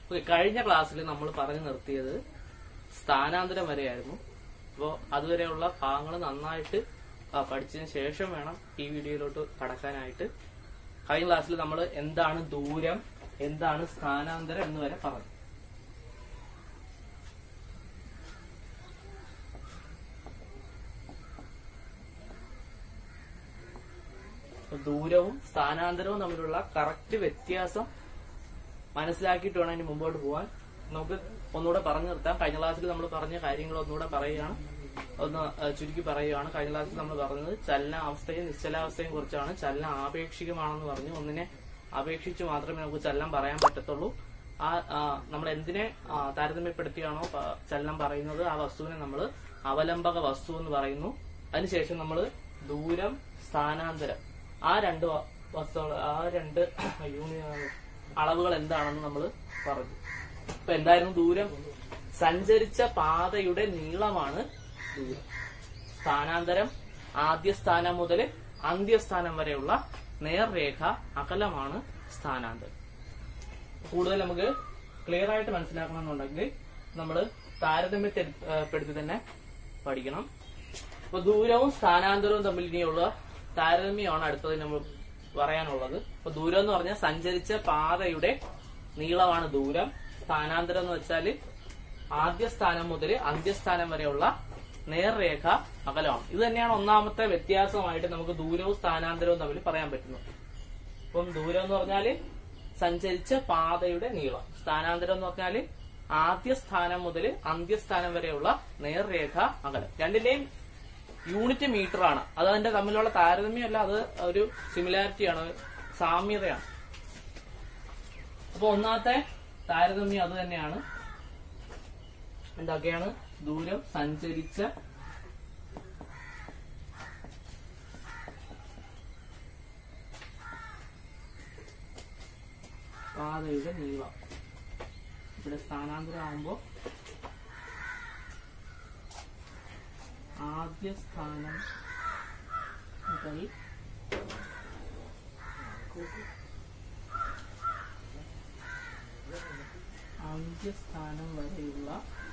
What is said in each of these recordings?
കഴിഞ്ഞ ക്ലാസ്സിൽ നമ്മൾ പറഞ്ഞു നിർത്തിയത് സ്ഥാനാന്തരം വരെയായിരുന്നു. അപ്പോൾ അതുവരെയുള്ള ഭാഗങ്ങൾ നന്നായിട്ട് പഠിച്ചതിന് ശേഷം വേണം ഈ വീഡിയോയിലോട്ട് കടക്കാനായിട്ട്. കഴിഞ്ഞ ക്ലാസ്സിൽ നമ്മൾ എന്താണ് ദൂരം, എന്താണ് സ്ഥാനാന്തരം എന്ന് വരെ പറഞ്ഞു. ദൂരവും സ്ഥാനാന്തരവും തമ്മിലുള്ള കറക്റ്റ് വ്യത്യാസം മനസ്സിലാക്കിയിട്ട് വേണം ഇനി മുമ്പോട്ട് പോകാൻ. നമുക്ക് ഒന്നുകൂടെ പറഞ്ഞു നിർത്താം. കഴിഞ്ഞ ക്ലാസ്സിൽ നമ്മൾ പറഞ്ഞ കാര്യങ്ങൾ ഒന്നുകൂടെ പറയുകയാണ്, ഒന്ന് ചുരുക്കി പറയുകയാണ്. കഴിഞ്ഞ ക്ലാസ്സിൽ നമ്മൾ പറഞ്ഞത് ചലനാവസ്ഥയും നിശ്ചലാവസ്ഥയും കുറിച്ചാണ്. ചലനം ആപേക്ഷികമാണെന്ന് പറഞ്ഞു. ഒന്നിനെ അപേക്ഷിച്ച് മാത്രമേ നമുക്ക് ചലനം പറയാൻ പറ്റത്തുള്ളൂ. നമ്മൾ എന്തിനെ താരതമ്യപ്പെടുത്തിയാണോ ചലനം പറയുന്നത് ആ വസ്തുവിനെ നമ്മൾ അവലംബക വസ്തു എന്ന് പറയുന്നു. അതിനുശേഷം നമ്മൾ ദൂരം, സ്ഥാനാന്തരം ആ രണ്ട് വസ്തുക്കൾ, ആ രണ്ട് അളവുകൾ എന്താണെന്ന് നമ്മൾ പറഞ്ഞു. ഇപ്പൊ എന്തായിരുന്നു ദൂരം? സഞ്ചരിച്ച പാതയുടെ നീളമാണ് ദൂരം. സ്ഥാനാന്തരം ആദ്യ സ്ഥാനം മുതൽ അന്ത്യസ്ഥാനം വരെയുള്ള നേർരേഖ അകലമാണ് സ്ഥാനാന്തരം. കൂടുതൽ നമുക്ക് ക്ലിയർ ആയിട്ട് മനസ്സിലാക്കണമെന്നുണ്ടെങ്കിൽ നമ്മൾ താരതമ്യപ്പെടുത്തി തന്നെ പഠിക്കണം. അപ്പൊ ദൂരവും സ്ഥാനാന്തരവും തമ്മിൽ ഇനിയുള്ള താരതമ്യമാണ് അടുത്തത് നമ്മൾ പറയാനുള്ളത്. അപ്പൊ ദൂരം എന്ന് പറഞ്ഞാൽ സഞ്ചരിച്ച പാതയുടെ നീളമാണ് ദൂരം. സ്ഥാനാന്തരം എന്ന് വെച്ചാൽ ആദ്യ സ്ഥാനം മുതൽ അന്ത്യസ്ഥാനം വരെയുള്ള നേർരേഖ അകലമാണ്. ഇത് തന്നെയാണ് ഒന്നാമത്തെ വ്യത്യാസമായിട്ട് നമുക്ക് ദൂരവും സ്ഥാനാന്തരവും തമ്മിൽ പറയാൻ പറ്റുന്നത്. അപ്പം ദൂരം എന്ന് പറഞ്ഞാൽ സഞ്ചരിച്ച പാതയുടെ നീളം, സ്ഥാനാന്തരം എന്ന് പറഞ്ഞാൽ ആദ്യ സ്ഥാനം മുതൽ അന്ത്യസ്ഥാനം വരെയുള്ള നേർരേഖ അകലം. രണ്ടിന്റെയും യൂണിറ്റ് മീറ്റർ ആണ്. അത് അതിന്റെ തമ്മിലുള്ള താരതമ്യമല്ല, അത് ഒരു സിമിലാരിറ്റിയാണ്, സാമ്യതയാണ്. അപ്പൊ ഒന്നാമത്തെ താരതമ്യം അത് തന്നെയാണ്. എന്തൊക്കെയാണ്? ദൂരം സഞ്ചരിച്ച പാതയുടെ നീളം. ഇവിടെ സ്ഥാനാന്തരം ആകുമ്പോ ആദ്യ സ്ഥാനം മുതൽ അന്ത്യസ്ഥാനം വരെയുള്ള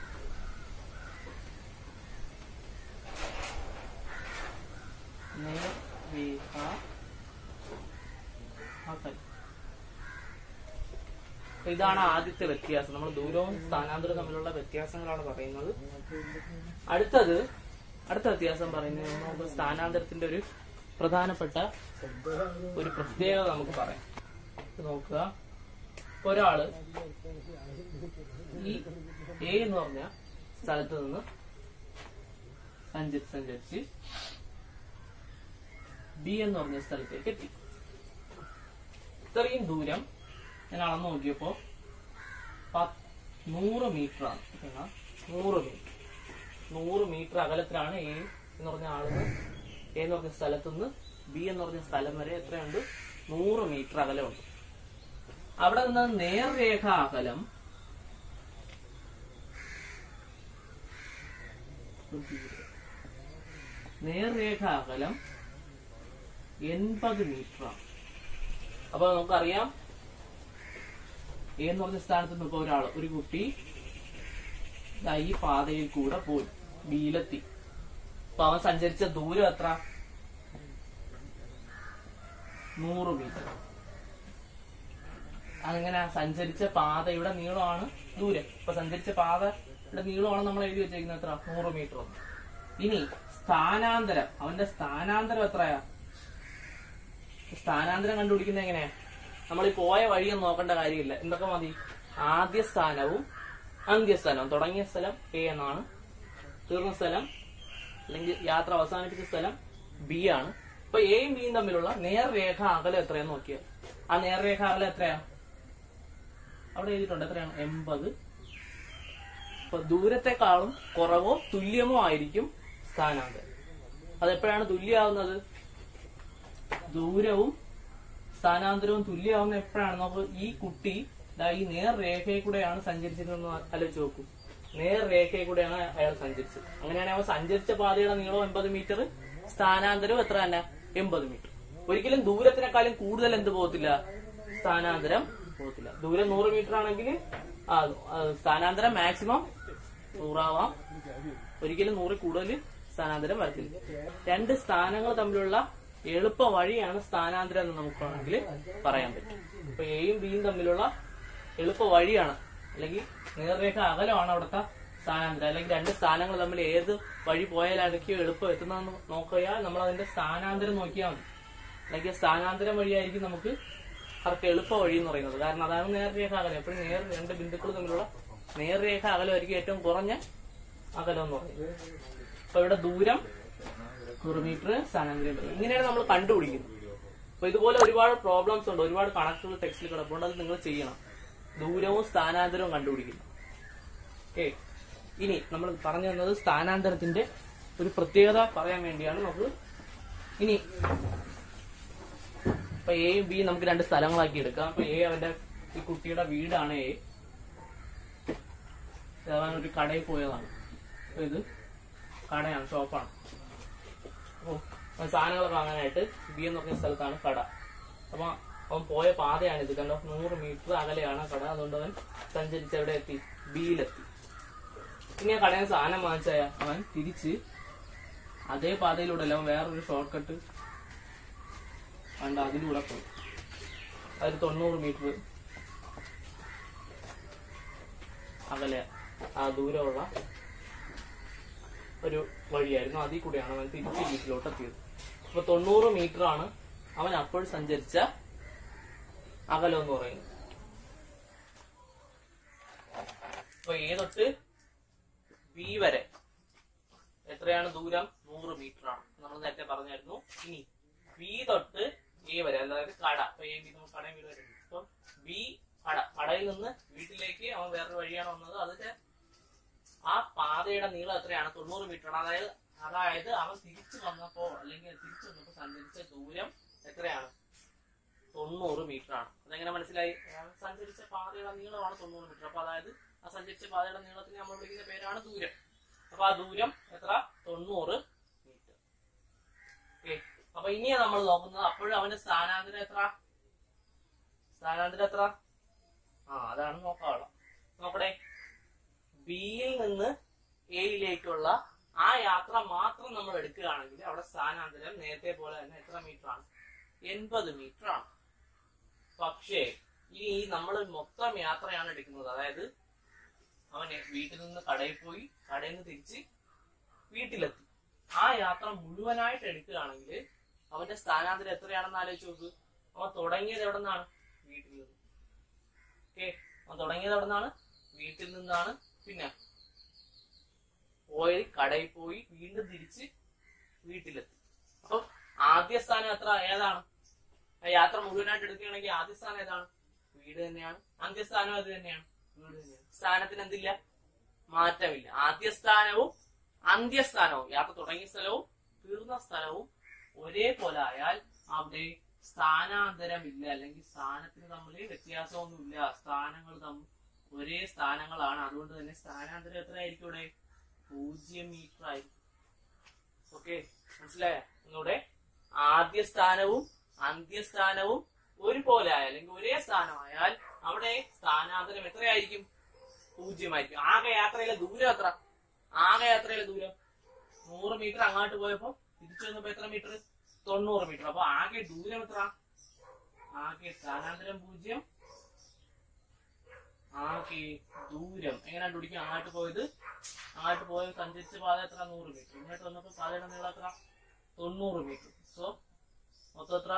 നേർരേഖ അകലം. ഇതാണ് ആദ്യത്തെ വ്യത്യാസം. നമ്മൾ ദൂരവും സ്ഥാനാന്തരവും തമ്മിലുള്ള വ്യത്യാസങ്ങളാണ് പറയുന്നത്. അടുത്ത വ്യത്യാസം പറയുന്നത് നമുക്ക് സ്ഥാനാന്തരത്തിന്റെ ഒരു പ്രധാനപ്പെട്ട ഒരു പ്രത്യേകത നമുക്ക് പറയാം. നോക്കുക, ഒരാള് ഈ എ എന്ന് പറഞ്ഞ സ്ഥലത്ത് നിന്ന് സഞ്ചരിച്ച് ബി എന്ന് പറഞ്ഞ സ്ഥലത്തേക്ക് എത്തി. ഇത്രയും ദൂരം ഞാൻ അളന്നു നോക്കിയപ്പോ 100 മീറ്റർ ആണ്. 100 മീറ്റർ അകലത്തിലാണ് എ എന്ന് പറഞ്ഞ ആളുകൾ എ എന്ന് പറഞ്ഞ സ്ഥലത്തുനിന്ന് ബി എന്ന് പറഞ്ഞ സ്ഥലം വരെ എത്രയുണ്ട്? 100 മീറ്റർ അകലമുണ്ട്. അവിടെ നിന്ന് നേർരേഖ അകലം 80 മീറ്റർ ആണ്. അപ്പൊ നമുക്കറിയാം എന്ന് പറഞ്ഞ സ്ഥാനത്ത് നിന്ന് ഇപ്പൊ ഒരു കുട്ടി ഈ പാതയിൽ കൂടെ പോയി ബിയിലെത്തി. അപ്പൊ അവൻ സഞ്ചരിച്ച ദൂരം എത്ര? 100 മീറ്റർ. അങ്ങനെ സഞ്ചരിച്ച പാതയുടെ നീളമാണ് ദൂരം. ഇപ്പൊ സഞ്ചരിച്ച പാതയുടെ നീളമാണ് നമ്മൾ എഴുതി വെച്ചിരിക്കുന്നത് എത്ര? 100 മീറ്റർ. ഇനി സ്ഥാനാന്തരം, അവന്റെ സ്ഥാനാന്തരം എത്രയാ? സ്ഥാനാന്തരം കണ്ടുപിടിക്കുന്നത് എങ്ങനെയാ? നമ്മൾ ഈ പോയ വഴിയൊന്നും നോക്കേണ്ട കാര്യമില്ല. എന്തൊക്കെ മതി? ആദ്യ സ്ഥാനവും അന്ത്യസ്ഥാനവും. തുടങ്ങിയ സ്ഥലം എ എന്നാണ്, തീർന്ന സ്ഥലം അല്ലെങ്കിൽ യാത്ര അവസാനിപ്പിച്ച സ്ഥലം ബി ആണ്. അപ്പൊ എയും ബിയും തമ്മിലുള്ള നേർരേഖ അകലം എത്രയാന്ന് നോക്കിയാൽ ആ നേർരേഖ അകലം എത്രയാ? അവിടെ എഴുതിയിട്ടുണ്ട്. എത്രയാണ്? 80. അപ്പൊ ദൂരത്തെക്കാളും കുറവോ തുല്യമോ ആയിരിക്കും സ്ഥാനാന്തരം. അതെപ്പോഴാണ് തുല്യമാവുന്നത്? ദൂരവും സ്ഥാനാന്തരവും തുല്യമാവുന്ന എപ്പോഴാണ്? നമുക്ക് ഈ കുട്ടി ഈ നേർരേഖയിൽ കൂടെയാണ് സഞ്ചരിച്ചിരുന്നത് ആലോചിച്ച് നോക്കൂ. നേർരേഖയിൽ കൂടെയാണ് അയാൾ സഞ്ചരിച്ചത്. അങ്ങനെയാണെങ്കിൽ അവൻ സഞ്ചരിച്ച പാതയുടെ നീളം 80 മീറ്റർ, സ്ഥാനാന്തരം എത്ര തന്നെ? 80 മീറ്റർ. ഒരിക്കലും ദൂരത്തിനേക്കാളും കൂടുതൽ എന്ത് പോകത്തില്ല? സ്ഥാനാന്തരം പോകത്തില്ല. ദൂരം 100 മീറ്റർ ആണെങ്കിൽ സ്ഥാനാന്തരം മാക്സിമം 100 ആവാം, ഒരിക്കലും 100 കൂടുതൽ സ്ഥാനാന്തരം വരത്തില്ല. രണ്ട് സ്ഥാനങ്ങൾ തമ്മിലുള്ള എളുപ്പ വഴിയാണ് സ്ഥാനാന്തരം എന്ന് നമുക്ക് വേണമെങ്കിൽ പറയാൻ പറ്റും. ഇപ്പൊ എയും ബിയും തമ്മിലുള്ള എളുപ്പ വഴിയാണ്, അല്ലെങ്കിൽ നേർരേഖ അകലമാണ് അവിടുത്തെ സ്ഥാനാന്തരം. അല്ലെങ്കിൽ രണ്ട് സ്ഥാനങ്ങൾ തമ്മിൽ ഏത് വഴി പോയാലായിരിക്കും എളുപ്പം എത്തുന്നതെന്ന് നോക്കിയാൽ നമ്മൾ അതിന്റെ സ്ഥാനാന്തരം നോക്കിയാൽ മതി. അല്ലെങ്കിൽ സ്ഥാനാന്തരം വഴിയായിരിക്കും നമുക്ക് അവർക്ക് എളുപ്പ വഴി എന്ന് പറയുന്നത്. കാരണം അതാണ് നേർരേഖ അകലം. എപ്പോഴും രണ്ട് ബിന്ദുക്കൾ തമ്മിലുള്ള നേർരേഖ അകലമായിരിക്കും ഏറ്റവും കുറഞ്ഞ അകലം എന്ന് പറയുന്നത്. അപ്പൊ ഇവിടെ ദൂരം 100 മീറ്റർ, സ്ഥാനാന്തരം ഇങ്ങനെയാണ് നമ്മൾ കണ്ടുപിടിക്കുന്നത്. അപ്പൊ ഇതുപോലെ ഒരുപാട് പ്രോബ്ലംസ് ഉണ്ട്, ഒരുപാട് കണക്കുകൾ ടെക്സ്റ്റിൽ കിടപ്പുണ്ട്. അത് നിങ്ങൾ ചെയ്യണം, ദൂരവും സ്ഥാനാന്തരവും കണ്ടുപിടിക്കുന്നു. ഓക്കെ, ഇനി നമ്മൾ പറഞ്ഞു തന്നത് സ്ഥാനാന്തരത്തിന്റെ ഒരു പ്രത്യേകത പറയാൻ വേണ്ടിയാണ്. നമുക്ക് ഇനി ഇപ്പൊ എയും ബിയും നമുക്ക് രണ്ട് സ്ഥലങ്ങളാക്കി എടുക്കാം. അപ്പൊ എ അവന്റെ ഈ കുട്ടിയുടെ വീടാണ്. എ അവൻ ഒരു കടയിൽ പോയതാണ്. അപ്പൊ ഇത് കടയാണ്, ഷോപ്പാണ്. അപ്പൊ സാധനങ്ങളൊക്കെ വാങ്ങാനായിട്ട് ബി എന്ന് പറഞ്ഞ സ്ഥലത്താണ് കട. അപ്പൊ അവൻ പോയ പാതയാണ് ഇത്. കണ്ടോ, 100 മീറ്റർ അകലെയാണ് കട. അതുകൊണ്ട് അവൻ സഞ്ചരിച്ച് എവിടെ എത്തി? ബിയിലെത്തി. ഇനി ആ കടയിൽ സാധനം വാങ്ങിച്ചായ അവൻ തിരിച്ച് അതേ പാതയിലൂടെ അല്ല, അവൻ വേറൊരു ഷോർട്ട് കട്ട് കണ്ട അതിലൂടെ പോയി. അതൊരു 90 മീറ്റർ അകലെ ആ ദൂരമുള്ള ഒരു വഴിയായിരുന്നു. അതിൽ കൂടെയാണ് അവൻ തിരിച്ച് വീട്ടിലോട്ട് എത്തിയത്. അപ്പൊ 90 മീറ്റർ ആണ് അവൻ അപ്പോൾ സഞ്ചരിച്ച അകലം എന്ന് പറയുന്നത്. അപ്പൊ എ തൊട്ട് ബി വരെ എത്രയാണ് ദൂരം? 100 മീറ്റർ ആണ്. നമ്മൾ നേരത്തെ പറഞ്ഞായിരുന്നു. ഇനി ബി തൊട്ട് എ വരെ, അതായത് കട. അപ്പൊ എ ബി നമ്മൾ കടയും വീട് വരെ. അപ്പൊ ബി കടയിൽ നിന്ന് വീട്ടിലേക്ക് അവൻ വേറൊരു വഴിയാണ് വന്നത്. അതിന്റെ ആ പാതയുടെ നീളം എത്രയാണ്? 90 മീറ്റർ ആണ്. അതായത് അവൻ തിരിച്ചു വന്നപ്പോ അല്ലെങ്കിൽ തിരിച്ചു വന്നപ്പോ സഞ്ചരിച്ച ദൂരം എത്രയാണ്? 90 മീറ്റർ ആണ്. അതെങ്ങനെ മനസ്സിലായി? സഞ്ചരിച്ച പാതയുടെ നീളമാണ് 90 മീറ്റർ. അപ്പൊ അതായത് ആ സഞ്ചരിച്ച പാതയുടെ നീളത്തിന് നമ്മൾ വിളിക്കുന്ന പേരാണ് ദൂരം. അപ്പൊ ആ ദൂരം എത്ര? 90 മീറ്റർ. ഓക്കെ, അപ്പൊ ഇനിയാ നമ്മൾ നോക്കുന്നത് അപ്പോഴും അവന്റെ സ്ഥാനാന്തരം എത്ര? അതാണ് നോക്കാവുള്ള. നോക്കട്ടെ, ബിയിൽ നിന്ന് എയിലേക്കുള്ള ആ യാത്ര മാത്രം നമ്മൾ എടുക്കുകയാണെങ്കിൽ അവിടെ സ്ഥാനാന്തരം നേരത്തെ പോലെ തന്നെ എത്ര മീറ്റർ ആണ്? 80 മീറ്റർ ആണ്. പക്ഷേ ഇനി നമ്മൾ മൊത്തം യാത്രയാണ് എടുക്കുന്നത്. അതായത് അവൻ വീട്ടിൽ നിന്ന് കടയിൽ പോയി, കടയിൽ നിന്ന് തിരിച്ച് വീട്ടിലെത്തി. ആ യാത്ര മുഴുവനായിട്ട് എടുക്കുകയാണെങ്കിൽ അവന്റെ സ്ഥാനാന്തരം എത്രയാണെന്ന് ആലോചിച്ച് നോക്ക്. അവൻ തുടങ്ങിയത് എവിടെ നിന്നാണ്? വീട്ടിൽ നിന്ന്. ഓക്കെ, അവൻ തുടങ്ങിയത് എവിടെ നിന്നാണ്? വീട്ടിൽ നിന്നാണ്. പിന്നെ പോയി കടയിൽ പോയി, വീണ്ടും തിരിച്ച് വീട്ടിലെത്തി. അപ്പൊ ആദ്യ സ്ഥാനം ഏതാണ്? യാത്ര മുഴുവനായിട്ട് എടുക്കുകയാണെങ്കിൽ ആദ്യ സ്ഥാനം ഏതാണ്? വീട് തന്നെയാണ്. അന്ത്യസ്ഥാനം അത് തന്നെയാണ്, വീട് തന്നെയാണ്. സ്ഥാനത്തിന് എന്തില്ല? മാറ്റമില്ല. ആദ്യ സ്ഥാനവും അന്ത്യസ്ഥാനവും, യാത്ര തുടങ്ങിയ സ്ഥലവും തീർന്ന സ്ഥലവും ഒരേപോലെ ആയാൽ അവിടെ സ്ഥാനാന്തരമില്ല, അല്ലെങ്കിൽ സ്ഥാനത്തിന് തമ്മിൽ വ്യത്യാസമൊന്നുമില്ല. സ്ഥാനങ്ങൾ തമ്മിൽ ഒരേ സ്ഥാനങ്ങളാണ്. അതുകൊണ്ട് തന്നെ സ്ഥാനാന്തരം എത്രയായിരിക്കും ഇവിടെ? 0 മീറ്റർ ആയിരിക്കും. ഓക്കെ, മനസ്സിലായ? നിങ്ങളുടെ ആദ്യ സ്ഥാനവും അന്ത്യസ്ഥാനവും ഒരുപോലെ ആയാൽ, അല്ലെങ്കിൽ ഒരേ സ്ഥാനമായാൽ അവിടെ സ്ഥാനാന്തരം എത്രയായിരിക്കും? 0 ആയിരിക്കും. ആകെ യാത്രയിലെ ദൂരം എത്ര? 100 മീറ്റർ അങ്ങോട്ട് പോയപ്പോ തിരിച്ചു വന്നപ്പോ എത്ര മീറ്റർ? 90 മീറ്റർ. അപ്പൊ ആകെ ദൂരം എത്ര? ആകെ സ്ഥാനാന്തരം 0, ആകെ ദൂരം എങ്ങനെ കണ്ടുപിടിക്കും? അങ്ങോട്ട് പോയ സഞ്ചരിച്ച പാത എത്ര? 100 മീറ്റർ. ഇങ്ങോട്ട് വന്നപ്പോ പാതയുടെ നീളം എത്ര? 90 മീറ്റർ. സോ മൊത്തം എത്ര?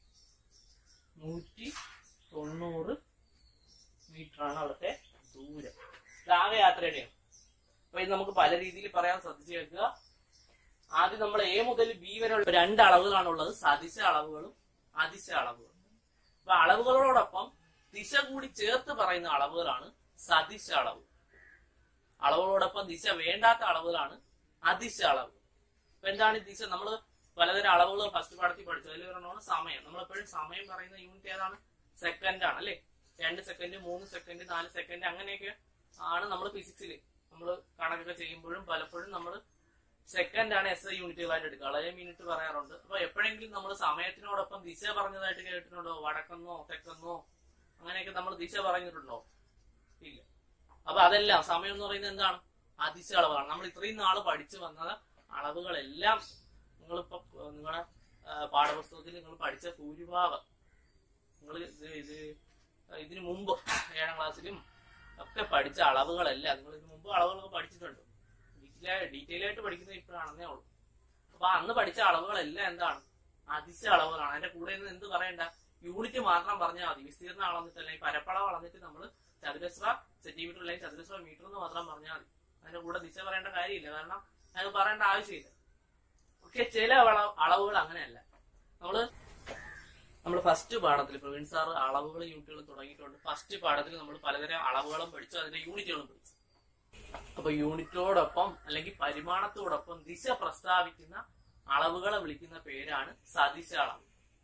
190 മീറ്റർ ആണ് അവിടുത്തെ ദൂരം. ആകെ യാത്രയുടെയാണ്. അപ്പൊ ഇത് നമുക്ക് പല രീതിയിൽ പറയാൻ ശ്രദ്ധിച്ചു വെക്കുക. ആദ്യം നമ്മൾ എ മുതൽ ബി വരെയുള്ള 2 അളവുകളാണുള്ളത്, സദിശ അളവുകളും അതിശ അളവുകളും. അപ്പൊ അളവുകളോടൊപ്പം ദിശ കൂടി ചേർത്ത് പറയുന്ന അളവുകളാണ് സദിശ അളവ്. അളവുകളോടൊപ്പം ദിശ വേണ്ടാത്ത അളവുകളാണ് അതിശ അളവ്. അപ്പൊ എന്താണ് ദിശ? നമ്മൾ പലതരം അളവുകൾ ഫസ്റ്റ് പാഠത്തിൽ പഠിച്ചു. അതിൽ ഒരെണ്ണമാണ് സമയം. നമ്മളെപ്പോഴും സമയം പറയുന്ന യൂണിറ്റ് ഏതാണ്? സെക്കൻഡ് ആണ്, അല്ലെ? 2 സെക്കൻഡ്, 3 സെക്കൻഡ്, 4 സെക്കൻഡ് അങ്ങനെയൊക്കെ ആണ് നമ്മൾ ഫിസിക്സിൽ നമ്മൾ കണക്കൊക്കെ ചെയ്യുമ്പോഴും പലപ്പോഴും നമ്മൾ സെക്കൻഡ് ആണ് SI യൂണിറ്റുകളായിട്ട് എടുക്കുക. വളരെ മിനിറ്റ് പറയാറുണ്ട്. അപ്പൊ എപ്പോഴെങ്കിലും നമ്മൾ സമയത്തിനോടൊപ്പം ദിശ പറഞ്ഞതായിട്ട് കേട്ടിട്ടുണ്ടോ? വടക്കെന്നോ തെക്കെന്നോ അങ്ങനെയൊക്കെ നമ്മൾ ദിശ പറഞ്ഞിട്ടുണ്ടോ? ഇല്ല. അപ്പൊ അതെല്ലാം സമയം എന്ന് പറയുന്നത് എന്താണ്? അതിശ അളവുകളാണ്. നമ്മൾ ഇത്രയും നാള് പഠിച്ചു വന്ന അളവുകളെല്ലാം നിങ്ങളിപ്പോ നിങ്ങളുടെ പാഠപുസ്തകത്തിൽ നിങ്ങൾ പഠിച്ച ഭൂരിഭാഗം നിങ്ങൾ ഇതിനു മുമ്പ് 7ാം ക്ലാസ്സിലും ഒക്കെ പഠിച്ച അളവുകളെല്ലാം നിങ്ങൾ ഇതിനു മുമ്പ് അളവുകളൊക്കെ പഠിച്ചിട്ടുണ്ട്. ഡീറ്റെയിൽ ആയിട്ട് പഠിക്കുന്നത് ഇപ്പോഴാണെന്നേ ഉള്ളൂ. അപ്പൊ അന്ന് പഠിച്ച അളവുകളെല്ലാം എന്താണ്? അതിശ അളവുകളാണ്. അതിന്റെ കൂടെ നിന്ന് എന്ത് പറയണ്ട, യൂണിറ്റ് മാത്രം പറഞ്ഞാൽ മതി. വിസ്തീർണം അളന്നിട്ട് അല്ലെങ്കിൽ പരപ്പളവ് അളന്നിട്ട് നമ്മൾ ചതുരശ്ര സെന്റിമീറ്റർ അല്ലെങ്കിൽ ചതുരശ്ര മീറ്റർ എന്ന് മാത്രം പറഞ്ഞാൽ മതി. അതിന്റെ കൂടെ ദിശ പറയേണ്ട കാര്യമില്ല, കാരണം അത് പറയേണ്ട ആവശ്യമില്ല. പക്ഷെ ചില അളവുകൾ അങ്ങനെയല്ല. നമ്മൾ ഫസ്റ്റ് പാഠത്തിൽ പ്രവീൺ സാർ അളവുകൾ യൂണിറ്റുകൾ തുടങ്ങിയിട്ടുണ്ട്. ഫസ്റ്റ് പാഠത്തിൽ നമ്മൾ പലതരം അളവുകളും പഠിച്ചു, അതിന്റെ യൂണിറ്റുകളും പഠിച്ചു. അപ്പൊ യൂണിറ്റോടൊപ്പം അല്ലെങ്കിൽ പരിമാണത്തോടൊപ്പം ദിശ പ്രസ്താവിക്കുന്ന അളവുകളെ വിളിക്കുന്ന പേരാണ് സദിശ അളവ്.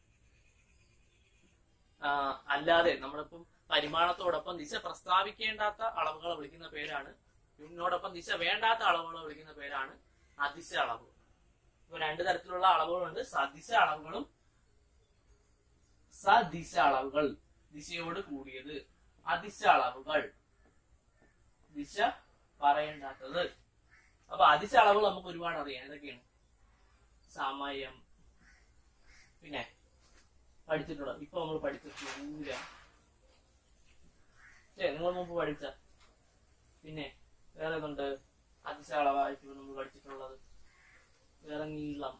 അല്ലാതെ നമ്മളിപ്പം പരിമാണത്തോടൊപ്പം ദിശ പ്രസ്താവിക്കേണ്ടാത്ത അളവുകളെ വിളിക്കുന്ന പേരാണ്, യൂണിറ്റിനോടൊപ്പം ദിശ വേണ്ടാത്ത അളവുകളെ വിളിക്കുന്ന പേരാണ് അതിശ അളവ്. ഇപ്പൊ 2 തരത്തിലുള്ള അളവുകളുണ്ട്, സദിശ അളവുകളും സദിശ അളവുകൾ, ദിശയോട് കൂടിയത്. അതിശ അളവുകൾ, ദിശ പറയേണ്ടാത്തത്. അപ്പൊ അതിശ അളവുകൾ നമുക്ക് ഒരുപാട് അറിയാം. ഏതൊക്കെയാണ്? സമയം, പിന്നെ പഠിച്ചിട്ടുള്ളത് ഇപ്പൊ നമ്മൾ പഠിച്ച ദൂരം, നിങ്ങൾ മുമ്പ് പഠിച്ച. പിന്നെ വേറെ ഇതുണ്ട് അതിശ അളവായിട്ട് നമ്മൾ പഠിച്ചിട്ടുള്ളത്. വേറെ നീളം,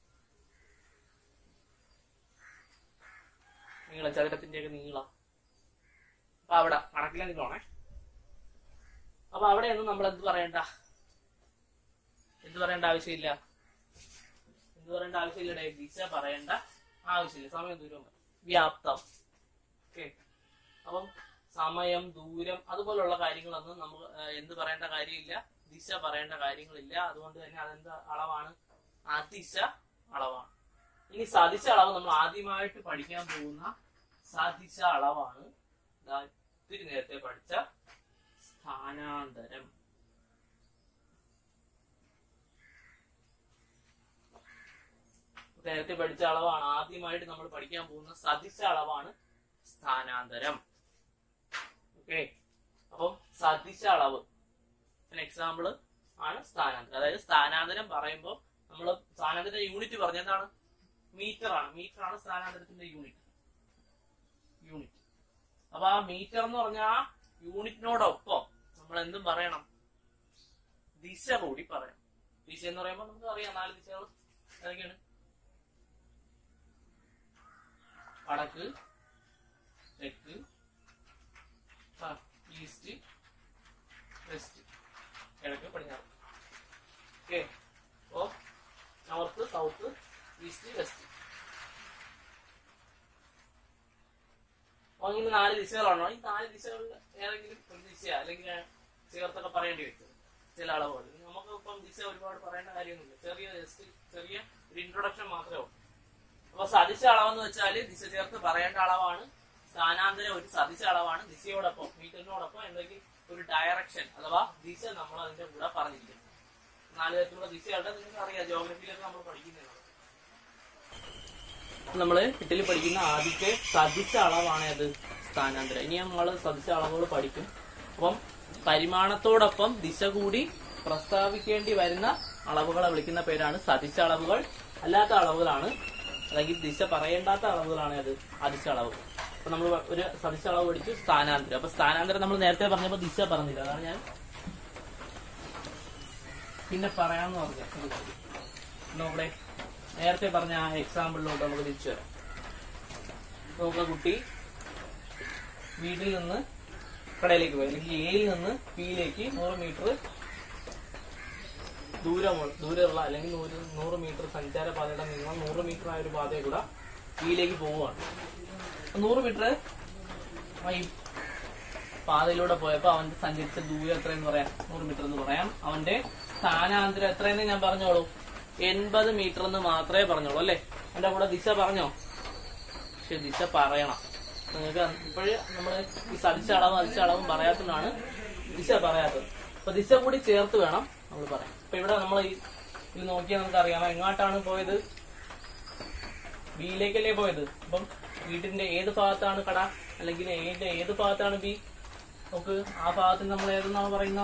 ചതുരത്തിന്റെയൊക്കെ നീളം. അപ്പൊ അവിടെ കണക്കിലെ നീളമാണേ. അപ്പൊ അവിടെയൊന്നും നമ്മൾ എന്ത് പറയണ്ട ആവശ്യമില്ല. ദിശ പറയേണ്ട ആവശ്യമില്ല. സമയം, ദൂരം, വ്യാപ്തം. ഓക്കെ. അപ്പം സമയം, ദൂരം അതുപോലുള്ള കാര്യങ്ങളൊന്നും നമുക്ക് എന്ത് പറയേണ്ട കാര്യമില്ല, ദിശ പറയേണ്ട കാര്യങ്ങളില്ല. അതുകൊണ്ട് തന്നെ അതെന്ത് അളവാണ്? അതിശ അളവാണ്. ഇനി സദിശ അളവ് നമ്മൾ ആദ്യമായിട്ട് പഠിക്കാൻ പോകുന്ന സദിശ അളവാണ് ഇത്തിരി നേരത്തെ പഠിച്ച സ്ഥാനാന്തരം. നേരത്തെ പഠിച്ച അളവാണ്. ആദ്യമായിട്ട് നമ്മൾ പഠിക്കാൻ പോകുന്ന സദിശ അളവാണ് സ്ഥാനാന്തരം. ഓക്കെ. അപ്പം സദിശ അളവ് എക്സാമ്പിൾ ആണ് സ്ഥാനാന്തരം. അതായത് സ്ഥാനാന്തരം പറയുമ്പോൾ നമ്മൾ സ്ഥാനാന്തരത്തിന്റെ യൂണിറ്റ് പറഞ്ഞ എന്താണ്? മീറ്റർ ആണ്. മീറ്റർ ആണ് സ്ഥാനാന്തരത്തിന്റെ യൂണിറ്റ്. അപ്പൊ ആ മീറ്റർ എന്ന് പറഞ്ഞാൽ ആ യൂണിറ്റിനോടൊപ്പം നമ്മൾ എന്തും പറയണം? ദിശ കൂടി പറയണം. ദിശ എന്ന് പറയുമ്പോൾ നമുക്ക് അറിയാം 4 ദിശകൾ ഏതൊക്കെയാണ്? വടക്ക്, തെക്ക്, ഈസ്റ്റ്, വെസ്റ്റ്, കിഴക്ക്, പടിഞ്ഞാറ്. ഓക്കെ. അപ്പോ നോർത്ത്, സൗത്ത്, ഈസ്റ്റ്, വെസ്റ്റ്. അപ്പൊ ഇങ്ങനെ 4 ദിശകളാണോ? ഈ 4 ദിശകളിൽ ഏതെങ്കിലും ഒരു ദിശ അല്ലെങ്കിൽ ചേർത്തൊക്കെ പറയേണ്ടി വരും ചില അളവുകൾ. നമുക്ക് ഇപ്പം ദിശ ഒരുപാട് പറയേണ്ട കാര്യമൊന്നുമില്ല. ചെറിയ ഒരു ഇൻട്രൊഡക്ഷൻ മാത്രമേ ഉള്ളൂ. അപ്പൊ സദിശ അളവെന്ന് വെച്ചാൽ ദിശ ചേർത്ത് പറയേണ്ട അളവാണ്. സ്ഥാനാന്തരം ഒരു സദിശ അളവാണ്. ദിശയോടൊപ്പം, മീറ്ററിനോടൊപ്പം എന്തെങ്കിലും ഒരു ഡയറക്ഷൻ അഥവാ ദിശ നമ്മൾ അതിന്റെ കൂടെ പറഞ്ഞിരിക്കും. 4 തരത്തിലുള്ള ദിശകളുടെ നിങ്ങൾക്ക് അറിയാം, ജോഗ്രഫിയിലൊക്കെ നമ്മൾ പഠിക്കുന്നതാണ്. നമ്മള് വീട്ടിൽ പഠിക്കുന്ന ആദ്യത്തെ സദിശ അളവാണ് അത് സ്ഥാനാന്തരം. ഇനി നമ്മൾ സദിശ അളവുകൾ പഠിക്കും. അപ്പം പരിമാണത്തോടൊപ്പം ദിശ കൂടി പ്രസ്താവിക്കേണ്ടി വരുന്ന അളവുകളെ വിളിക്കുന്ന പേരാണ് സദിശ അളവുകൾ. അല്ലാത്ത അളവുകളാണ്, അല്ലെങ്കിൽ ദിശ പറയേണ്ടാത്ത അളവുകളാണ് അത് അതിശ അളവ്. അപ്പൊ നമ്മൾ ഒരു സദിശ അളവ് പഠിച്ചു, സ്ഥാനാന്തരം. അപ്പൊ സ്ഥാനാന്തരം നമ്മൾ നേരത്തെ പറഞ്ഞപ്പോ ദിശ പറഞ്ഞില്ല, അതാണ് ഞാൻ പിന്നെ പറയാന്ന് പറഞ്ഞത്. നമ്മുടെ നേരത്തെ പറഞ്ഞ ആ എക്സാമ്പിളിലോട്ട് നമുക്ക് തിരിച്ചു വരാം. നോക്കുക, കുട്ടി വീട്ടിൽ നിന്ന് കടയിലേക്ക് പോയി, അല്ലെങ്കിൽ എയിൽ നിന്ന് പിയിലേക്ക് 100 മീറ്റർ ദൂരമുള്ള അല്ലെങ്കിൽ 100 മീറ്റർ സഞ്ചാരപാതയുടെ നീളം 100 മീറ്റർ ആയ ഒരു പാതയെ കൂടെ പിയിലേക്ക് പോവുകയാണ്. 100 മീറ്റർ ഈ പാതയിലൂടെ പോയപ്പോ അവന്റെ സഞ്ചരിച്ച ദൂരം എത്രയെന്ന് പറയാം? 100 മീറ്റർ എന്ന് പറയാം. അവന്റെ സ്ഥാനാന്തരം എത്രയെന്ന് ഞാൻ പറഞ്ഞോളൂ? 80 മീറ്റർ എന്ന് മാത്രമേ പറഞ്ഞോളൂ അല്ലെ? എന്റെ കൂടെ ദിശ പറഞ്ഞോ? പക്ഷെ ദിശ പറയണം. നിങ്ങൾക്ക് ഇപ്പോഴും നമ്മള് ഈ സദിശ അളവും പറയാത്തതാണ് ദിശ പറയാത്തത്. അപ്പൊ ദിശ കൂടി ചേർത്ത് വേണം നമ്മൾ പറയാം. അപ്പൊ ഇവിടെ നമ്മൾ ഇത് നോക്കിയാൽ നമുക്ക് അറിയാം എങ്ങോട്ടാണ് പോയത്? ബിയിലേക്കല്ലേ പോയത്. അപ്പം വീട്ടിന്റെ ഏത് ഭാഗത്താണ് കട, അല്ലെങ്കിൽ ഏത് ഭാഗത്താണ് ബി? നമുക്ക് ആ ഭാഗത്തിന് നമ്മൾ ഏതെന്നാണ് പറയുന്ന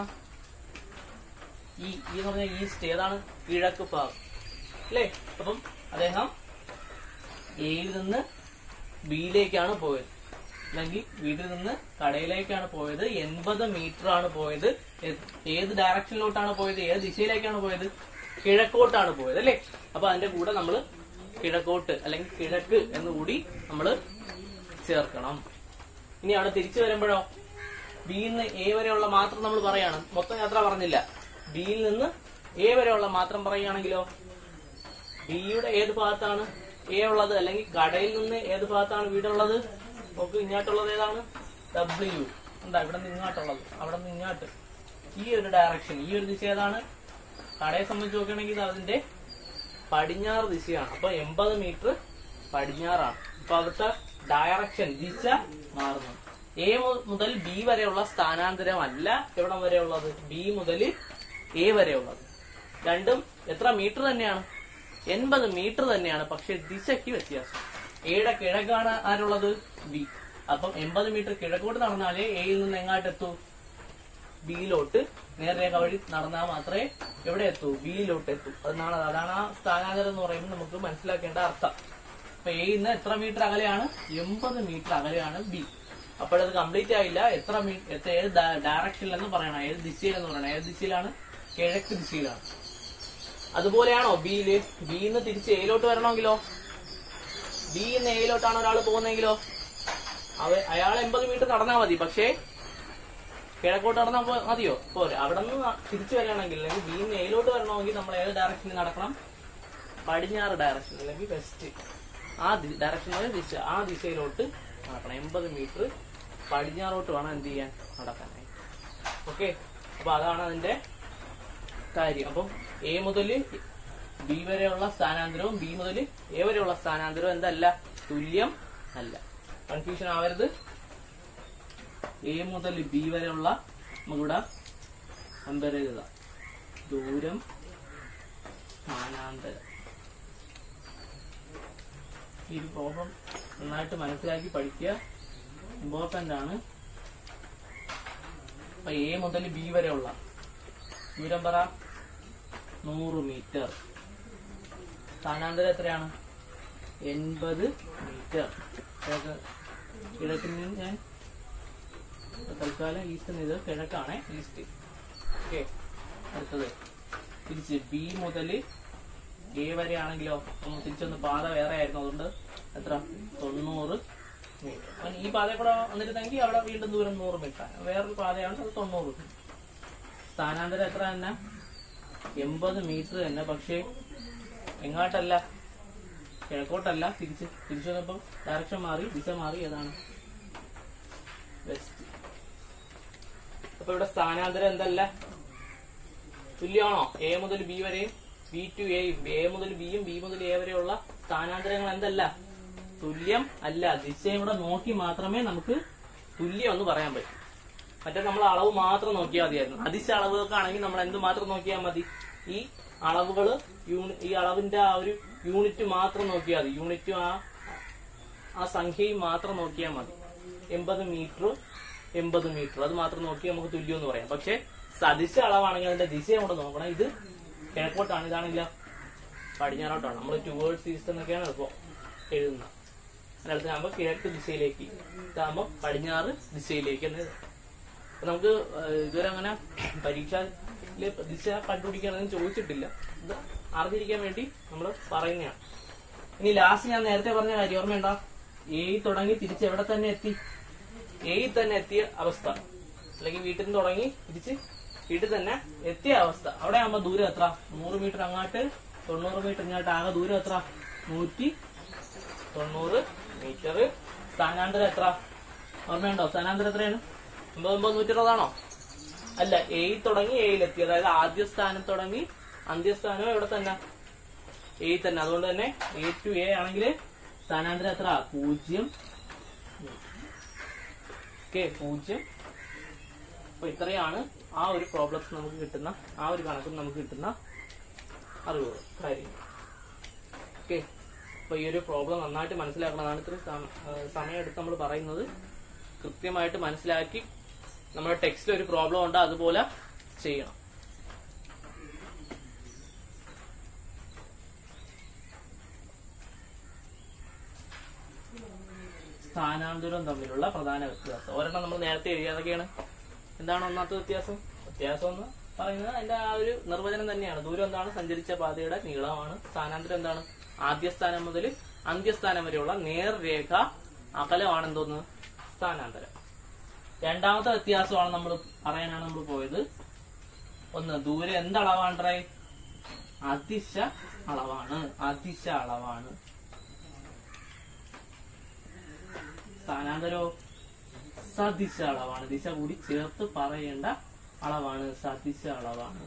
ഈ എന്ന് പറഞ്ഞ ഈസ്റ്റ്, ഏതാണ്? കിഴക്ക് ഭാഗം അല്ലേ? അപ്പം അദ്ദേഹം എയിൽ നിന്ന് ബിയിലേക്കാണ് പോയത്, അല്ലെങ്കിൽ വീട്ടിൽ നിന്ന് കടയിലേക്കാണ് പോയത്. 80 മീറ്റർ ആണ് പോയത്. ഏത് ഡയറക്ഷനിലോട്ടാണ് പോയത്? ഏത് ദിശയിലേക്കാണ് പോയത്? കിഴക്കോട്ടാണ് പോയത് അല്ലേ? അപ്പൊ അതിന്റെ കൂടെ നമ്മൾ കിഴക്കോട്ട് അല്ലെങ്കിൽ കിഴക്ക് എന്നുകൂടി നമ്മൾ ചേർക്കണം. ഇനി അവിടെ തിരിച്ചു വരുമ്പോഴോ ബിയിൽ നിന്ന് എ വരെയുള്ള മാത്രം നമ്മൾ പറയാണ്, മൊത്തം യാത്ര പറഞ്ഞില്ല. ബിയിൽ നിന്ന് എ വരെയുള്ള മാത്രം പറയുകയാണെങ്കിലോ ബിയുടെ ഏത് ഭാഗത്താണ് എ ഉള്ളത്, അല്ലെങ്കിൽ കടയിൽ നിന്ന് ഏത് ഭാഗത്താണ് വീടുള്ളത്? നമുക്ക് ഇങ്ങോട്ടുള്ളത് ഏതാണ്? ഡബ്ല്യു. എന്താ ഇവിടെ നിന്ന് ഇങ്ങോട്ടുള്ളത്, അവിടെ നിന്ന് ഇങ്ങോട്ട് ഈ ഒരു ഡയറക്ഷൻ, ഈ ഒരു ദിശ ഏതാണ്? കടയെ സംബന്ധിച്ച് നോക്കുകയാണെങ്കിൽ അതിന്റെ പടിഞ്ഞാറ് ദിശയാണ്. അപ്പൊ 80 മീറ്റർ പടിഞ്ഞാറാണ്. അപ്പൊ അവിടുത്തെ ഡയറക്ഷൻ, ദിശ മാറുന്നു. എ മുതൽ ബി വരെയുള്ള സ്ഥാനാന്തരമല്ല എവിടം വരെ ഉള്ളത്? ബി മുതൽ എ വരെ ഉള്ളത്. രണ്ടും എത്ര മീറ്റർ തന്നെയാണ്? 80 മീറ്റർ തന്നെയാണ്. പക്ഷെ ദിശയ്ക്ക് വ്യത്യാസം. എയുടെ കിഴക്കാണ് ആരുള്ളത്? ബി. അപ്പം 80 മീറ്റർ കിഴക്കോട്ട് നടന്നാലേ എയിൽ നിന്ന് എങ്ങോട്ട് എത്തൂ? ബിയിലോട്ട് നേർരേഖ വഴി നടന്നാൽ മാത്രമേ എവിടെ എത്തൂ? ബിയിലോട്ട് എത്തൂ. അതാണ് ആ സ്ഥാനാന്തരം എന്ന് പറയുമ്പോൾ നമുക്ക് മനസ്സിലാക്കേണ്ട അർത്ഥം. അപ്പൊ എയിൽ നിന്ന് എത്ര മീറ്റർ അകലെയാണ്? 80 മീറ്റർ അകലെയാണ് ബി. അപ്പോഴത് കംപ്ലീറ്റ് ആയില്ല. ഏത് ഡയറക്ഷനിലെന്ന് പറയണം, ഏത് ദിശയിലെന്ന് പറയണം. ഏത് ദിശയിലാണ്? കിഴക്ക് ദിശയിലാണ്. അതുപോലെയാണോ ബിയില്? ബിന്ന് തിരിച്ച് എയിലോട്ട് വരണമെങ്കിലോ? ബിന്ന് എയിലോട്ടാണ് ഒരാൾ പോകുന്നെങ്കിലോ അയാൾ 80 മീറ്റർ നടന്നാൽ മതി. പക്ഷേ കിഴക്കോട്ട് നടന്നാൽ മതിയോ? പോരെ. അവിടെ നിന്ന് തിരിച്ചു വരികയാണെങ്കിൽ, അല്ലെങ്കിൽ ബിന്ന് എയിലോട്ട് വരണമെങ്കിൽ നമ്മൾ ഏത് ഡയറക്ഷനിൽ നടക്കണം? പടിഞ്ഞാറ് ഡയറക്ഷൻ അല്ലെങ്കിൽ വെസ്റ്റ്. ആ ഡയറക്ഷനിലെ ദിശ, ആ ദിശയിലോട്ട് നടക്കണം. 80 മീറ്റർ പടിഞ്ഞാറോട്ട് വേണം എന്ത് ചെയ്യാൻ? നടക്കാനായി. ഓക്കെ. അപ്പൊ അതാണ് അതിന്റെ കാര്യം. അപ്പം എ മുതൽ ബി വരെയുള്ള സ്ഥാനാന്തരവും ബി മുതൽ എ വരെയുള്ള സ്ഥാനാന്തരവും എന്തല്ല? തുല്യം അല്ല. കൺഫ്യൂഷൻ ആവരുത്. എ മുതൽ ബി വരെയുള്ള നമുക്കിവിടെ അന്തരത, ദൂരം, സ്ഥാനാന്തരം. ഈ പ്രോബ്ലം നന്നായിട്ട് മനസ്സിലാക്കി പഠിക്കുക, ഇമ്പോർട്ടന്റ് ആണ്. അപ്പൊ എ മുതൽ ബി വരെയുള്ള ദൂരം പറ? 100 മീറ്റർ. സ്ഥാനാന്തരം എത്രയാണ്? 80 മീറ്റർ. കിഴക്കിൽ നിന്ന് ഞാൻ തൽക്കാലം ഈസ്റ്റ്, ഇത് കിഴക്കാണ്, ഈസ്റ്റ്. ഓക്കെ. അടുത്തത് തിരിച്ച് ബി മുതൽ എ വരെ ആണെങ്കിലോ തിരിച്ചൊന്ന് പാത വേറെ ആയിരുന്നു, അതുകൊണ്ട് എത്ര? 90 മീറ്റർ. ഈ പാത കൂടെ വന്നിരുന്നെങ്കിൽ അവിടെ വീണ്ടും ദൂരം 100 മീറ്റർ. വേറൊരു പാതയാണ്, അത് 90. സ്ഥാനാന്തരം എത്ര തന്നെ? 80 മീറ്റർ തന്നെ. പക്ഷേ എങ്ങോട്ടല്ല? കിഴക്കോട്ടല്ല. തിരിച്ചു വന്നപ്പോ ഡയറക്ഷൻ മാറി, ദിശ മാറി. ഏതാണ്? വെസ്റ്റ്. അപ്പൊ ഇവിടെ സ്ഥാനാന്തരം എന്തല്ല? തുല്യമാണോ? എ മുതൽ ബി വരെയും ബി ടു എയും എ മുതൽ ബിയും ബി മുതൽ എ വരെയുള്ള സ്ഥാനാന്തരങ്ങൾ എന്തല്ല? തുല്യം അല്ല. ദിശയും കൂടെ നോക്കി മാത്രമേ നമുക്ക് തുല്യം എന്ന് പറയാൻ പറ്റൂ. മറ്റേ നമ്മൾ അളവ് മാത്രം നോക്കിയാൽ മതിയായിരുന്നു. അതിശ അളവുകൾക്ക് ആണെങ്കിൽ നമ്മൾ എന്ത് മാത്രം നോക്കിയാൽ മതി? ഈ അളവുകള്, ഈ അളവിന്റെ ആ ഒരു യൂണിറ്റ് മാത്രം നോക്കിയാൽ മതി. യൂണിറ്റും ആ സംഖ്യയും മാത്രം നോക്കിയാൽ മതി. 80 മീറ്റർ അത് മാത്രം നോക്കി നമുക്ക് തുല്യം എന്ന് പറയാം. പക്ഷെ സദിശ അളവാണെങ്കിൽ അതിന്റെ ദിശയും കൂടെ നോക്കണം. ഇത് കിഴക്കോട്ടാണ്, ഇതാണെങ്കിലോ പടിഞ്ഞാറോട്ടാണ്. നമ്മൾ ടുവേർഡ്സ് ഈസ്റ്റ് എന്നൊക്കെയാണ് ഇപ്പോ എഴുതുന്നത്. അതിനടുത്താകുമ്പോ കിഴക്ക് ദിശയിലേക്ക്, ഇതാകുമ്പോ പടിഞ്ഞാറ് ദിശയിലേക്ക് എന്ന് എഴുതാം. അപ്പൊ നമുക്ക് ഇതുവരെ അങ്ങനെ പരീക്ഷയില് ദിശ കണ്ടുപിടിക്കാനൊന്നും ചോദിച്ചിട്ടില്ല. ഇത് അറിഞ്ഞിരിക്കാൻ വേണ്ടി നമ്മൾ പറയുന്നതാണ്. ഇനി ലാസ്റ്റ് ഞാൻ നേരത്തെ പറഞ്ഞ കാര്യം ഓർമ്മയുണ്ടോ? എയിൽ തുടങ്ങി തിരിച്ച് എവിടെ തന്നെ എത്തി? എയിൽ തന്നെ എത്തിയ അവസ്ഥ, അല്ലെങ്കിൽ വീട്ടിൽ നിന്ന് തുടങ്ങി തിരിച്ച് വീട്ടിൽ തന്നെ എത്തിയ അവസ്ഥ. അവിടെ ആകുമ്പോ ദൂരം എത്ര? 100 മീറ്റർ അങ്ങോട്ട്, 90 മീറ്റർ ഇങ്ങോട്ട്. ആകെ ദൂരം എത്ര? 190 മീറ്റർ. സ്ഥാനാന്തരം എത്ര? ഓർമ്മയുണ്ടോ? സ്ഥാനാന്തരം എത്രയാണ്? 89 120 അല്ല. എയിൽ തുടങ്ങി എയിലെത്തി. അതായത് ആദ്യ സ്ഥാനം തുടങ്ങി അന്ത്യസ്ഥാനം എവിടെ തന്നെ? എയിൽ തന്നെ. അതുകൊണ്ട് തന്നെ എ ടു എ ആണെങ്കിൽ സ്ഥാനാന്തരം എത്ര? 0. ഓക്കെ, 0. അപ്പൊ ഇത്രയാണ് ആ ഒരു പ്രോബ്ലംസ് നമുക്ക് കിട്ടുന്ന, ആ ഒരു കണക്കും നമുക്ക് കിട്ടുന്ന അറിവുകൾ, കാര്യങ്ങൾ. ഓക്കെ. അപ്പൊ ഈ ഒരു പ്രോബ്ലം നന്നായിട്ട് മനസ്സിലാക്കണം. അതാണ് ഇത്ര സമയം എടുത്ത് നമ്മൾ പറയുന്നത്. കൃത്യമായിട്ട് മനസ്സിലാക്കി നമ്മുടെ ടെക്സ്റ്റിൽ ഒരു പ്രോബ്ലം ഉണ്ട്, അതുപോലെ ചെയ്യണം. സ്ഥാനാന്തരവും തമ്മിലുള്ള പ്രധാന വ്യത്യാസം ഒരെണ്ണം നമ്മൾ നേരത്തെ എഴുതി. അതൊക്കെയാണ്. എന്താണ് ഒന്നാമത്തെ വ്യത്യാസം? വ്യത്യാസം എന്ന് പറയുന്നത് അതിന്റെ ആ ഒരു നിർവചനം തന്നെയാണ്. ദൂരം എന്താണ്? സഞ്ചരിച്ച പാതയുടെ നീളമാണ്. സ്ഥാനാന്തരം എന്താണ്? ആദ്യസ്ഥാനം മുതൽ അന്ത്യസ്ഥാനം വരെയുള്ള നേർരേഖ അകലമാണ് എന്തോന്ന്? സ്ഥാനാന്തരം. രണ്ടാമത്തെ വ്യത്യാസമാണ് പറയാനാണ് നമ്മൾ പോയത്. ഒന്ന്, ദൂരം എന്തളവാണ്? അതിശ അളവാണ്. അതിശ അളവാണ്. സ്ഥാനാന്തരോ സദിശ അളവാണ്. ദിശ കൂടി ചേർത്ത് പറയേണ്ട അളവാണ്. സദിശ അളവാണ്.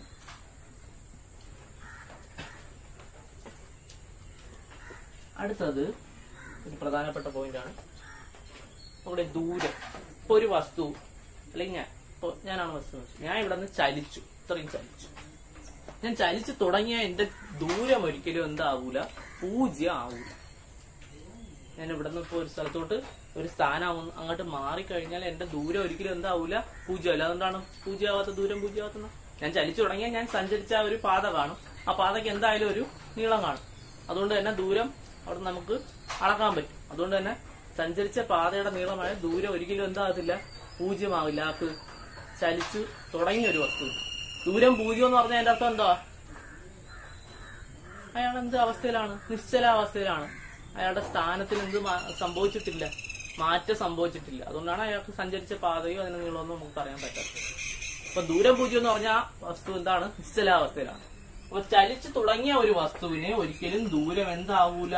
അടുത്തത് ഒരു പ്രധാനപ്പെട്ട പോയിന്റാണ്. നമ്മുടെ ദൂരം. ഇപ്പൊ ഒരു വസ്തു, അല്ലെങ്കിൽ ഞാനാണ് വസ്തു, ഞാൻ ഇവിടെ നിന്ന് ചലിച്ചു, ഇത്രയും ചലിച്ചു. ഞാൻ ചലിച്ചു തുടങ്ങിയ എന്റെ ദൂരം ഒരിക്കലും എന്താവൂല? 0 ആവൂല. ഞാൻ ഇവിടെ നിന്ന് ഇപ്പൊ ഒരു സ്ഥലത്തോട്ട് ഒരു സ്ഥാനം അങ്ങോട്ട് മാറിക്കഴിഞ്ഞാൽ എന്റെ ദൂരം ഒരിക്കലും എന്താവൂല? 0 അല്ല. അതുകൊണ്ടാണ് 0 ആവാത്ത ദൂരം 0 ആവാത്ത. ഞാൻ ചലിച്ചു തുടങ്ങിയാൽ ഞാൻ സഞ്ചരിച്ച ഒരു പാത കാണും. ആ പാതയ്ക്ക് എന്തായാലും ഒരു നീളം കാണും. അതുകൊണ്ട് തന്നെ ദൂരം അവിടെ നമുക്ക് അളക്കാൻ പറ്റും. അതുകൊണ്ട് തന്നെ സഞ്ചരിച്ച പാതയുടെ നീളമായ ദൂരം ഒരിക്കലും എന്താകത്തില്ല? 0 ആവില്ല. ആക്ക് ചലിച്ചു തുടങ്ങിയ ഒരു വസ്തു. ദൂരം 0 എന്ന് പറഞ്ഞാൽ അതിന്റെ അർത്ഥം എന്താ? അയാൾ എന്ത് അവസ്ഥയിലാണ്? നിശ്ചലാവസ്ഥയിലാണ്. അയാളുടെ സ്ഥാനത്തിന് എന്ത് സംഭവിച്ചിട്ടില്ല? മാറ്റം സംഭവിച്ചിട്ടില്ല. അതുകൊണ്ടാണ് അയാൾക്ക് സഞ്ചരിച്ച പാതയോ അതിന് നീളമൊന്നും നമുക്ക് പറയാൻ പറ്റാത്തത്. അപ്പൊ ദൂരം 0 എന്ന് പറഞ്ഞാൽ ആ വസ്തു എന്താണ്? നിശ്ചലാവസ്ഥയിലാണ്. അപ്പൊ ചലിച്ചു തുടങ്ങിയ ഒരു വസ്തുവിന് ഒരിക്കലും ദൂരം എന്താവൂല?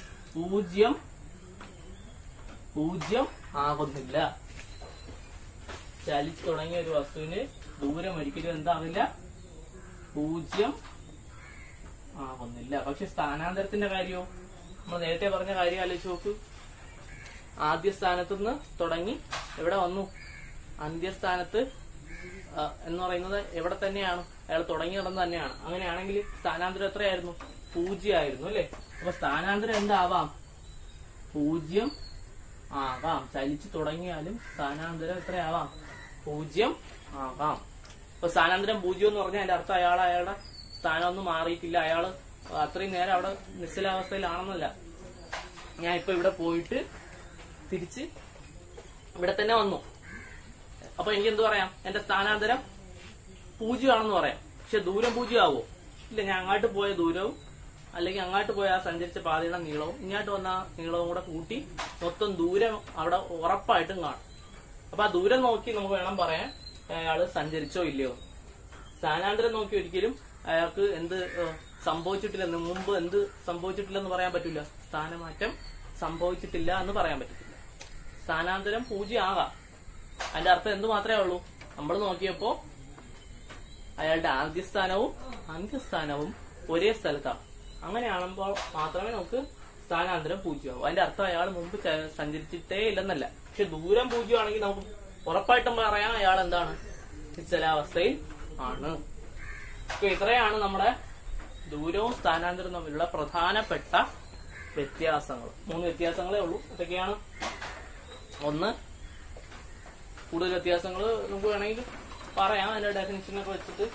0 ആകുന്നില്ല. ചലിച്ചു തുടങ്ങിയ ഒരു വസ്തുവിന് ദൂരം ഒരിക്കലും എന്താവില്ല? 0 ആകുന്നില്ല. പക്ഷെ സ്ഥാനാന്തരത്തിന്റെ കാര്യമോ? നമ്മൾ നേരത്തെ പറഞ്ഞ കാര്യം ആലോചിച്ച് നോക്കൂ. ആദ്യ സ്ഥാനത്തുനിന്ന് തുടങ്ങി എവിടെ വന്നു? അന്ത്യസ്ഥാനത്ത് എന്ന് പറയുന്നത് എവിടെ തന്നെയാണ്? അയാൾ തുടങ്ങി നടന്ന് തന്നെയാണ്. അങ്ങനെയാണെങ്കിൽ സ്ഥാനാന്തരം എത്രയായിരുന്നു? 0 ആയിരുന്നു അല്ലെ? അപ്പൊ സ്ഥാനാന്തരം എന്താവാം? 0 ആകാം. ചലിച്ചു തുടങ്ങിയാലും സ്ഥാനാന്തരം എത്രയാവാം? 0 ആകാം. അപ്പൊ സ്ഥാനാന്തരം 0 എന്ന് പറഞ്ഞാൽ അതിന്റെ അർത്ഥം അയാളുടെ സ്ഥാനമൊന്നും മാറിയിട്ടില്ല. അയാള് അത്രയും നേരം അവിടെ നിശ്ചലാവസ്ഥയിലാണെന്നല്ല. ഞാൻ ഇപ്പൊ ഇവിടെ പോയിട്ട് തിരിച്ച് ഇവിടെ തന്നെ വന്നു. അപ്പൊ എനിക്ക് എന്ത് പറയാം? എന്റെ സ്ഥാനാന്തരം 0 ആണെന്ന് പറയാം. പക്ഷെ ദൂരം 0 ആവോ? ഇല്ല. ഞാൻ അങ്ങോട്ട് പോയ ദൂരവും അല്ലെങ്കിൽ അങ്ങോട്ട് പോയ ആ സഞ്ചരിച്ച പാതയുടെ നീളവും ഇങ്ങോട്ട് വന്ന നീളവും കൂടെ കൂട്ടി മൊത്തം ദൂരം അവിടെ ഉറപ്പായിട്ടും കാണും. അപ്പൊ ആ ദൂരം നോക്കി നമുക്ക് വേണം പറയാൻ അയാള് സഞ്ചരിച്ചോ ഇല്ലയോ. സ്ഥാനാന്തരം നോക്കി ഒരിക്കലും അയാൾക്ക് എന്ത് സംഭവിച്ചിട്ടില്ലെന്ന്, മുമ്പ് എന്ത് സംഭവിച്ചിട്ടില്ലെന്ന് പറയാൻ പറ്റില്ല. സ്ഥാനമാറ്റം സംഭവിച്ചിട്ടില്ല എന്ന് പറയാൻ പറ്റത്തില്ല. സ്ഥാനാന്തരം 0 ആകാം. അതിന്റെ അർത്ഥം എന്ത് മാത്രമേ ഉള്ളൂ? നമ്മൾ നോക്കിയപ്പോ അയാളുടെ ആദ്യസ്ഥാനവും അന്ത്യസ്ഥാനവും ഒരേ സ്ഥലത്താണ്. അങ്ങനെയാകുമ്പോൾ മാത്രമേ നമുക്ക് സ്ഥാനാന്തരം 0 ആവും. അതിന്റെ അർത്ഥം അയാൾ മുമ്പ് സഞ്ചരിച്ചിട്ടേ ഇല്ലെന്നല്ല. പക്ഷെ ദൂരം 0 ആണെങ്കിൽ നമുക്ക് ഉറപ്പായിട്ടും പറയാം അയാൾ എന്താണ്? നിശ്ചലാവസ്ഥയിൽ ആണ്. ഇത്രയാണ് നമ്മുടെ ദൂരവും സ്ഥാനാന്തരവും തമ്മിലുള്ള പ്രധാനപ്പെട്ട വ്യത്യാസങ്ങൾ. 3 വ്യത്യാസങ്ങളേ ഉള്ളൂ. ഇതൊക്കെയാണ്. ഒന്ന്, കൂടുതൽ വ്യത്യാസങ്ങൾ നമുക്ക് വേണമെങ്കിൽ പറയാം. അതിന്റെ ഡെഫിനിഷനൊക്കെ വെച്ചിട്ട്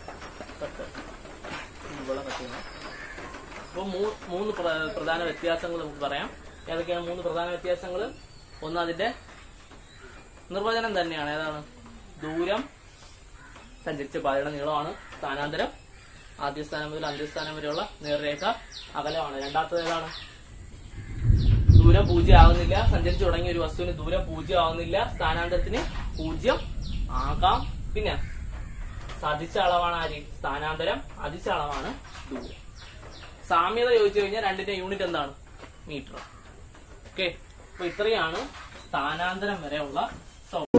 അപ്പൊ 3 പ്രധാന വ്യത്യാസങ്ങൾ നമുക്ക് പറയാം. ഏതൊക്കെയാണ് 3 പ്രധാന വ്യത്യാസങ്ങൾ? ഒന്ന്, അതിന്റെ നിർവചനം തന്നെയാണ്. ഏതാണ്? ദൂരം സഞ്ചരിച്ച പാതയുടെ നീളമാണ്. സ്ഥാനാന്തരം ആദ്യസ്ഥാനം മുതൽ അന്ത്യസ്ഥാനം വരെയുള്ള നേർരേഖ അകലമാണ്. രണ്ടാമത്തത് ഏതാണ്? ദൂരം 0 ആകുന്നില്ല. സഞ്ചരിച്ചു തുടങ്ങിയ ഒരു വസ്തുവിന് ദൂരം 0 ആകുന്നില്ല. സ്ഥാനാന്തരത്തിന് 0 ആകാം. പിന്നെ സദിശ അളവാണ് ആര്? സ്ഥാനാന്തരം. അതിശ അളവാണ് ദൂരം. സാമ്യത ചോദിച്ചു കഴിഞ്ഞാൽ രണ്ടിന്റെ യൂണിറ്റ് എന്താണ്? മീറ്റർ. ഓക്കെ. അപ്പൊ ഇത്രയാണ് സ്ഥാനാന്തരം വരെയുള്ള